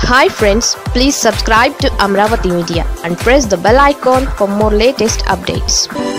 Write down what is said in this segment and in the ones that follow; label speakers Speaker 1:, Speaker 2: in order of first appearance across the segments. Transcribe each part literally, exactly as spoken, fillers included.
Speaker 1: Hi friends, please subscribe to Amaravathi Media and press the bell icon for more latest updates.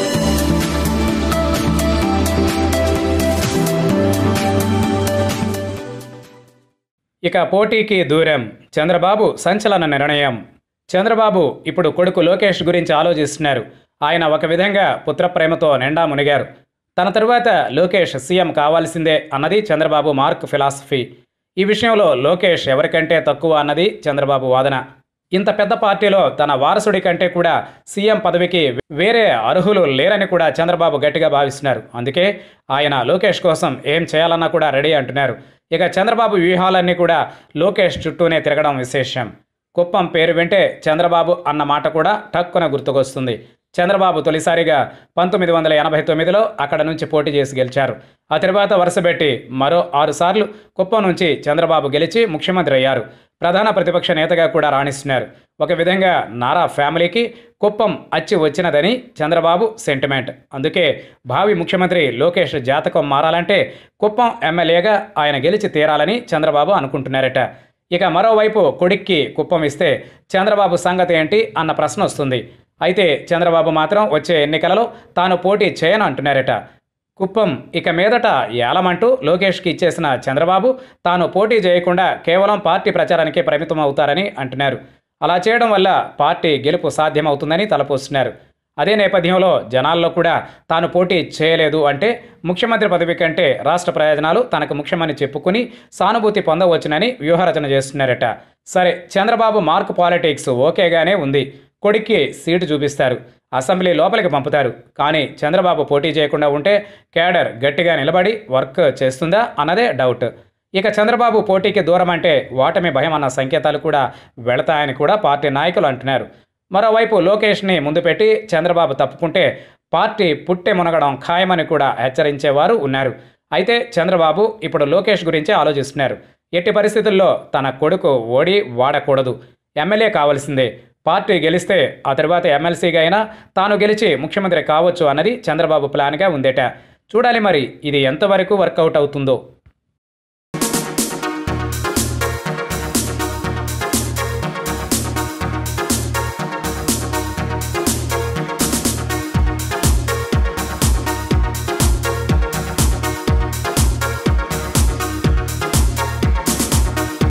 Speaker 2: ఇక పోటీకి దూరం చంద్రబాబు సంచలన నిర్ణయం. చంద్రబాబు ఇప్పుడు కొడుకు లోకేష్ గురించి ఆలోచిస్తున్నారు. ఆయన ఒక విధంగా పుత్రప్రేమతో నిండా మునిగారు. తన తరువాత లోకేష్ సీఎం కావాల్సిందే అన్నది చంద్రబాబు మార్క్ ఫిలాసఫీ. ఈ విషయంలో లోకేష్ ఎవరికంటే తక్కువ అన్నది చంద్రబాబు వాదన. ఇంత పెద్ద పార్టీలో తన వారసుడి కంటే కూడా సీఎం పదవికి వేరే అర్హులు లేరని కూడా చంద్రబాబు గట్టిగా భావిస్తున్నారు. అందుకే ఆయన లోకేష్ కోసం ఏం చేయాలన్నా కూడా రెడీ అంటున్నారు. ఇక చంద్రబాబు వ్యూహాలన్నీ కూడా లోకేష్ చుట్టూనే తిరగడం విశేషం. కుప్పం పేరు వింటే చంద్రబాబు అన్న మాట కూడా టక్కున గుర్తుకొస్తుంది. చంద్రబాబు తొలిసారిగా పంతొమ్మిది వందల ఎనభై తొమ్మిదిలో అక్కడ నుంచి పోటీ చేసి గెలిచారు. ఆ తర్వాత వరుసపెట్టి మరో ఆరు సార్లు కుప్పం నుంచి చంద్రబాబు గెలిచి ముఖ్యమంత్రి అయ్యారు. ప్రధాన ప్రతిపక్ష నేతగా కూడా రాణిస్తున్నారు. ఒక విధంగా నారా ఫ్యామిలీకి కుప్పం అచ్చి వచ్చినదని చంద్రబాబు సెంటిమెంట్. అందుకే భావి ముఖ్యమంత్రి లోకేష్ జాతకం మారాలంటే కుప్పం ఎమ్మెల్యేగా ఆయన గెలిచి తీరాలని చంద్రబాబు అనుకుంటున్నారట. ఇక మరోవైపు కొడుక్కి కుప్పం ఇస్తే చంద్రబాబు సంగతి ఏంటి అన్న ప్రశ్న వస్తుంది. అయితే చంద్రబాబు మాత్రం వచ్చే ఎన్నికలలో తాను పోటీ చేయను అంటున్నారట. కుప్పం ఇక మీదట ఏలమంటూ లోకేష్కి ఇచ్చేసిన చంద్రబాబు తాను పోటీ చేయకుండా కేవలం పార్టీ ప్రచారానికే పరిమితం అవుతారని అంటున్నారు. అలా చేయడం వల్ల పార్టీ గెలుపు సాధ్యమవుతుందని తలపోస్తున్నారు. అదే నేపథ్యంలో జనాల్లో కూడా తాను పోటీ చేయలేదు అంటే ముఖ్యమంత్రి పదవి కంటే రాష్ట్ర ప్రయోజనాలు తనకు ముఖ్యమని చెప్పుకుని సానుభూతి పొందవచ్చునని వ్యూహరచన చేస్తున్నారట. సరే, చంద్రబాబు మార్క్ పాలిటిక్స్ ఓకేగానే ఉంది. కొడుక్కి సీటు చూపిస్తారు, అసెంబ్లీ లోపలికి పంపుతారు. కానీ చంద్రబాబు పోటీ చేయకుండా ఉంటే కేడర్ గట్టిగా నిలబడి వర్క్ చేస్తుందా అన్నదే డౌట్. ఇక చంద్రబాబు పోటీకి దూరం అంటే ఓటమి భయం అన్న సంకేతాలు కూడా వెళతాయని కూడా పార్టీ నాయకులు అంటున్నారు. మరోవైపు లోకేష్ని ముందు పెట్టి చంద్రబాబు తప్పుకుంటే పార్టీ పుట్టె మునగడం ఖాయమని కూడా హెచ్చరించేవారు ఉన్నారు. అయితే చంద్రబాబు ఇప్పుడు లోకేష్ గురించే ఆలోచిస్తున్నారు. ఎట్టి పరిస్థితుల్లో తన కొడుకు ఓడి వాడకూడదు, ఎమ్మెల్యే కావాల్సిందే. పార్టీ గెలిస్తే ఆ తర్వాత ఎమ్మెల్సీగా అయినా తాను గెలిచి ముఖ్యమంత్రి కావచ్చు అన్నది చంద్రబాబు ప్లాన్గా ఉందేట. చూడాలి మరి ఇది ఎంతవరకు వర్కౌట్ అవుతుందో.